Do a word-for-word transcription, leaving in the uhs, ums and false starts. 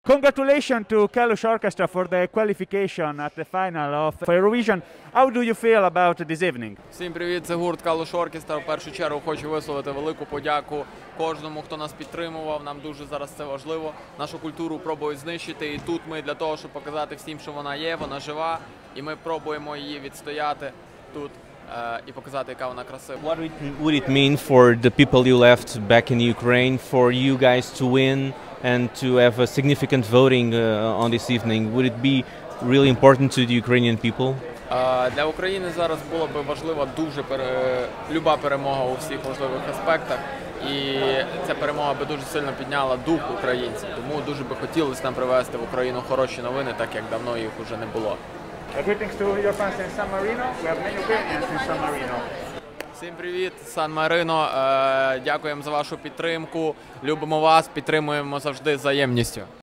Congratulations to Kalush Orchestra for the qualification at the final of Eurovision. How do you feel about this evening? Всім привіт, це гурт Kalush Orchestra. В першу чергу хочу висловити велику подяку кожному, хто нас підтримував. Нам дуже зараз це важливо. Нашу культуру пробують знищити, і тут ми для того, щоб показати всім, що вона є, вона жива, і ми пробуємо її відстояти тут і показати, яка вона красива. What would it mean for the people you left back in Ukraine, for you guys to win and to have a significant voting uh, on this evening? Would it be really important to the Ukrainian people? Для України зараз була б важлива дуже пере... люба перемога у всіх важливих аспектах. І ця перемога би дуже сильно підняла дух українців. Тому дуже би хотілося нам привезти в Україну хороші новини, так як давно їх уже не було. Greetings to your fans in San Marino. We have many Ukrainians in San Marino. Всім привіт, Сан-Марино. Дякуємо за вашу підтримку. Любимо вас, підтримуємо завжди взаємністю.